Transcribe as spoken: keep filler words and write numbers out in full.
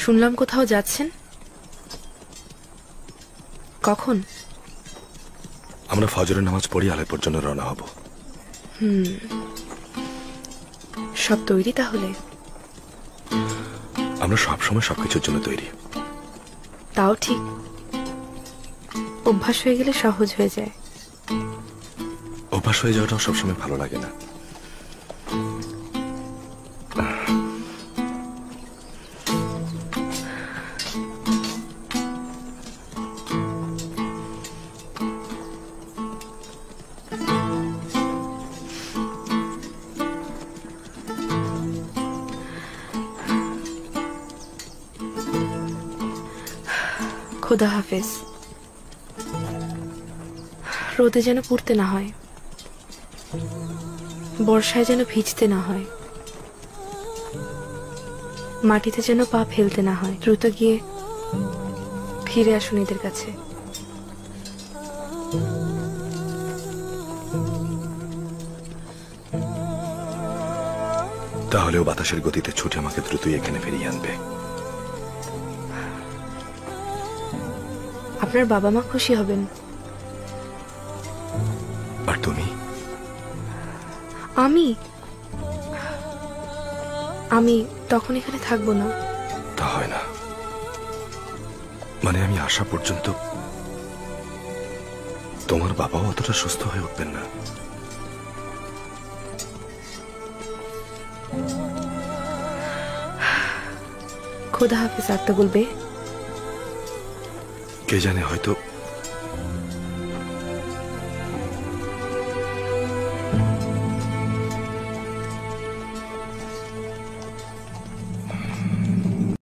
শুনলাম কোথাও যাচ্ছেন, কখন? আমরা ফজরের নামাজ পড়ি আলেপোর জন্য রওনা হব। হুম, সব তৈরি তাহলে? আমরা সবসময় সবকিছুর জন্য তৈরি। তাও ঠিক, অভ্যাস হয়ে গেলে সহজ হয়ে যায়। অভ্যাস হয়ে যাওয়াটাও সবসময় ভালো লাগে না। খোদা হাফেজ। রোদে যেন পুড়তে না হয়, বর্ষায় যেন ভিজতে না হয়, মাটিতে যেন পা ফেলতে না হয়। দ্রুত গিয়ে ফিরে আসুন এদের কাছে। তাহলেও বাতাসের গতিতে ছুটে আমাকে দ্রুতই এখানে ফিরিয়ে আনবে। আপনার বাবা মা খুশি হবেন। আর তুমি? আমি আমি তখন এখানে থাকবো না। তা হয় না, মানে আমি আসা পর্যন্ত তোমার বাবাও অতটা সুস্থ হয়ে উঠবেন না। খোদা হাফেজ আত্মা বলবে। কে জানে, হয়তো